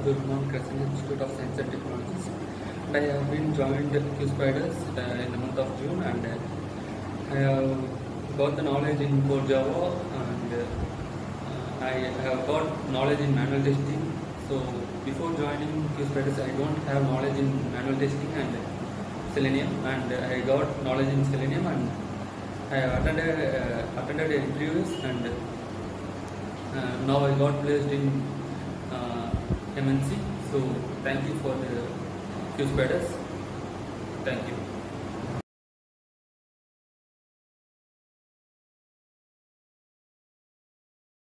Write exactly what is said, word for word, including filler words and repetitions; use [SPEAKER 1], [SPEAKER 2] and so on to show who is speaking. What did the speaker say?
[SPEAKER 1] Abdurrahman Crescent Institute of Science and Technologies, and I have been joined QSpiders uh, in the month of June, and uh, I have got the knowledge in core Java, and uh, I have got knowledge in manual testing. So before joining QSpiders, I don't have knowledge in manual testing and Selenium, and I got knowledge in Selenium, and I have attended uh, attended interviews, and uh, now I got placed in uh, M N C. So thank you for the QSpiders. Thank you.